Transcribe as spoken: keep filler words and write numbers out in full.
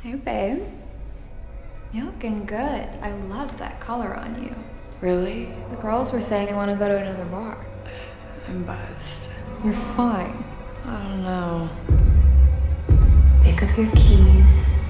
Hey, babe. You're looking good. I love that color on you. Really? The girls were saying they want to go to another bar. I'm buzzed. You're fine. I don't know. Pick up your keys